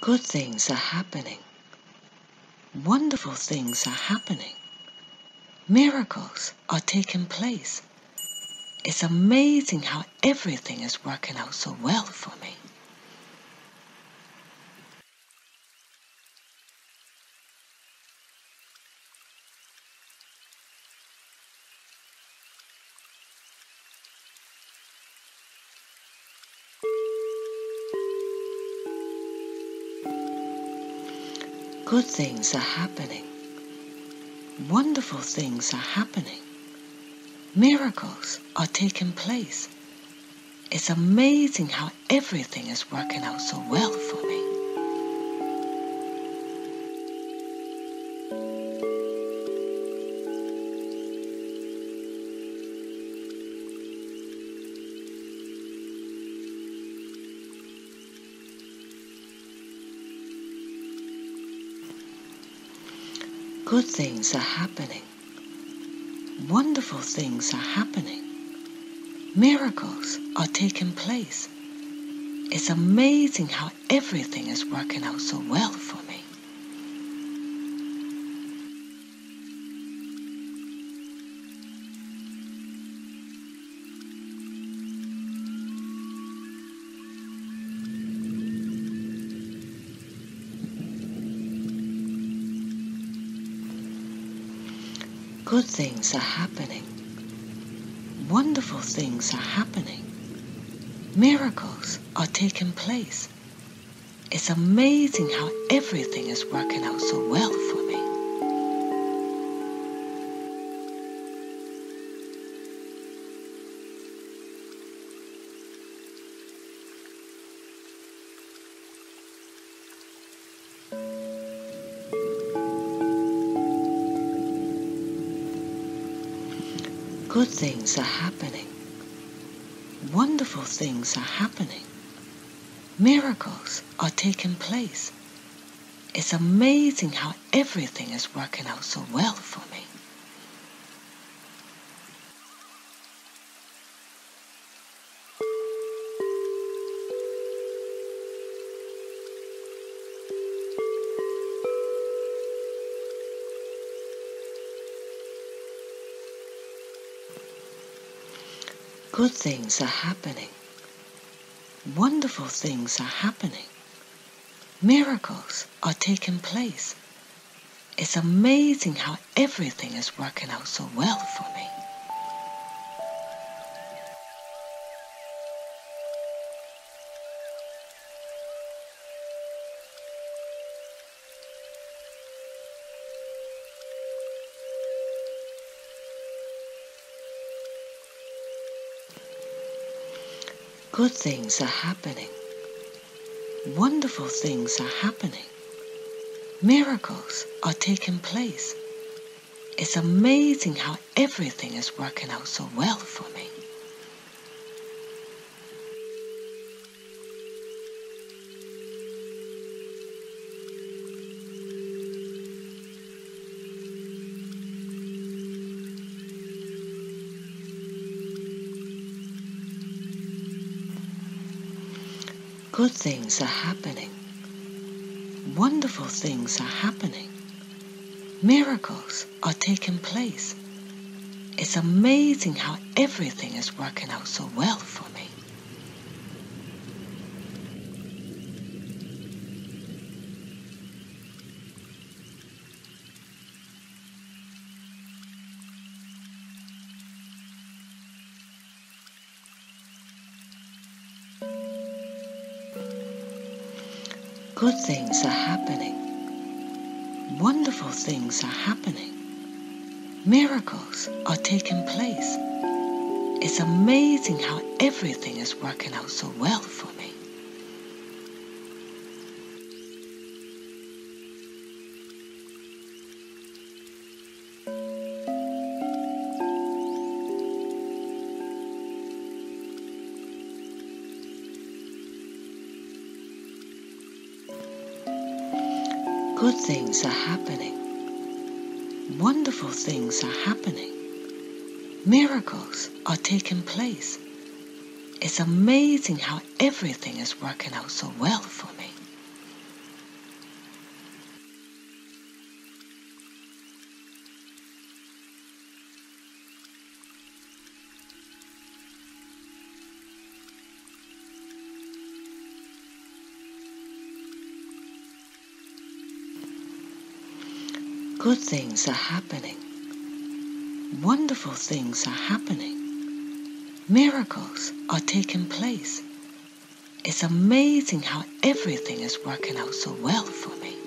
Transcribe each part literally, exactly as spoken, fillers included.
Good things are happening. Wonderful things are happening. Miracles are taking place. It's amazing how everything is working out so well for me. Good things are happening. Wonderful things are happening. Miracles are taking place. It's amazing how everything is working out so well for me. Good things are happening. Wonderful things are happening. Miracles are taking place. It's amazing how everything is working out so well for me. Good things are happening. Wonderful things are happening. Miracles are taking place. It's amazing how everything is working out so well for me. Good things are happening. Wonderful things are happening. Miracles are taking place. It's amazing how everything is working out so well for me. Good things are happening. Wonderful things are happening. Miracles are taking place. It's amazing how everything is working out so well for me. Good things are happening. Wonderful things are happening. Miracles are taking place. It's amazing how everything is working out so well for me. Good things are happening. Wonderful things are happening. Miracles are taking place. It's amazing how everything is working out so well for me. Good things are happening. Wonderful things are happening. Miracles are taking place. It's amazing how everything is working out so well for me. Good things are happening. Wonderful things are happening. Miracles are taking place. It's amazing how everything is working out so well for me. Good things are happening. Wonderful things are happening. Miracles are taking place. It's amazing how everything is working out so well for me.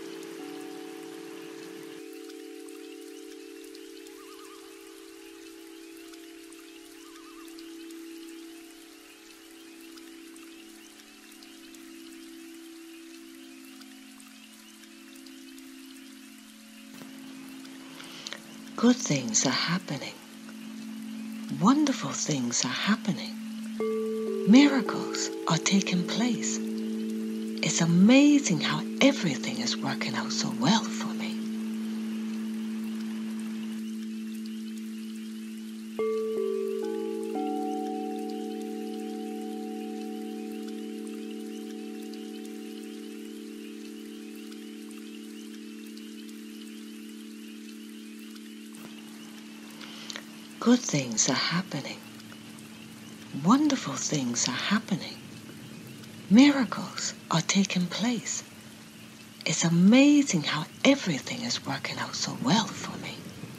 Good things are happening. Wonderful things are happening. Miracles are taking place. It's amazing how everything is working out so well for me. Good things are happening. Wonderful things are happening. Miracles are taking place. It's amazing how everything is working out so well for me.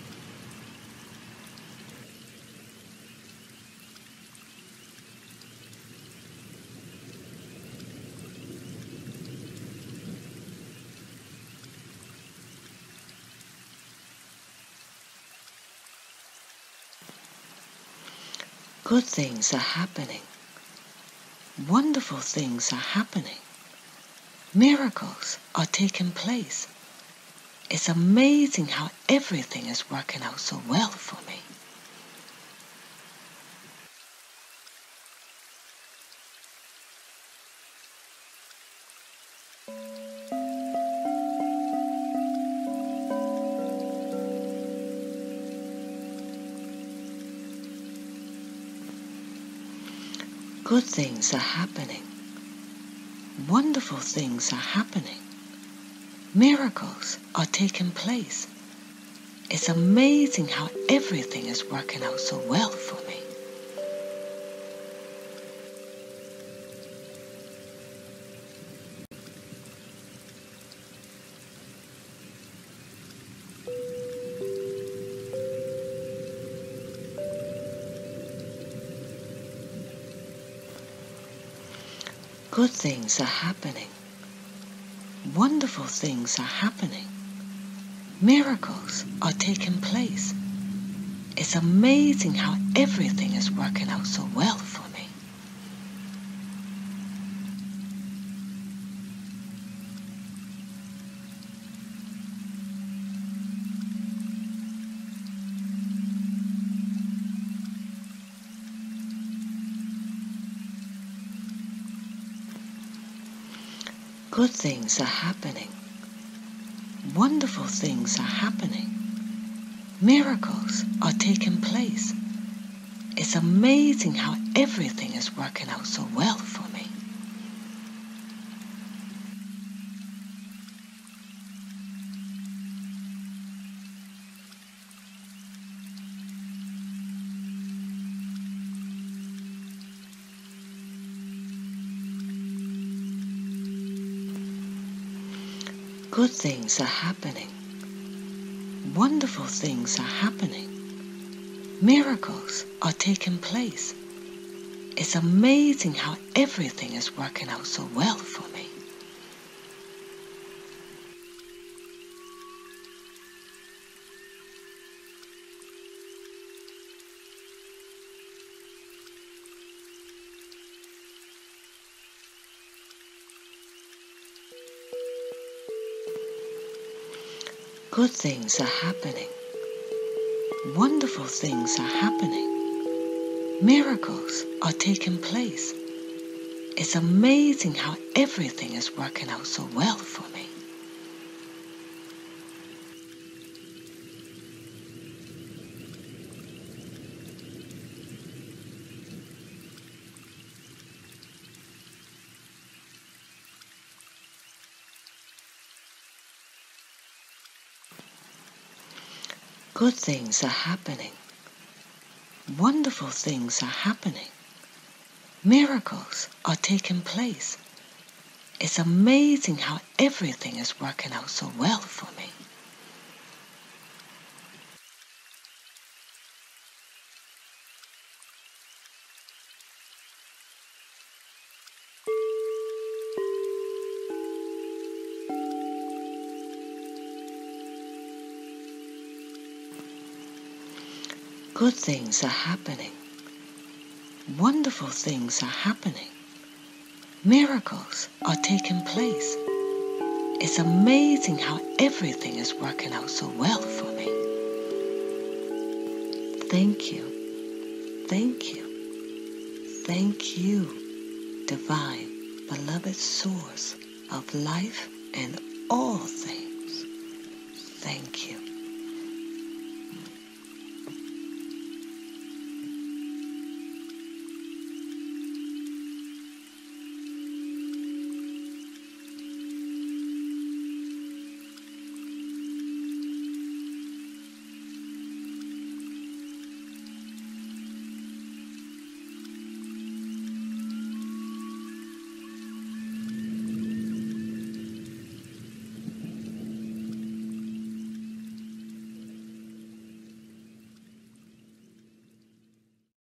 Good things are happening. Wonderful things are happening. Miracles are taking place. It's amazing how everything is working out so well for me. Good things are happening. Wonderful things are happening. Miracles are taking place. It's amazing how everything is working out so well for me. Good things are happening. Wonderful things are happening. Miracles are taking place. It's amazing how everything is working out so well for me. Good things are happening. Wonderful things are happening. Miracles are taking place. It's amazing how everything is working out so well for me. Good things are happening. Wonderful things are happening. Miracles are taking place. It's amazing how everything is working out so well for me. Good things are happening. Wonderful things are happening. Miracles are taking place. It's amazing how everything is working out so well for me. Good things are happening. Wonderful things are happening. Miracles are taking place. It's amazing how everything is working out so well for me. Good things are happening. Wonderful things are happening. Miracles are taking place. It's amazing how everything is working out so well for me. Thank you, thank you, thank you, divine, beloved source of life and all things. Thank you.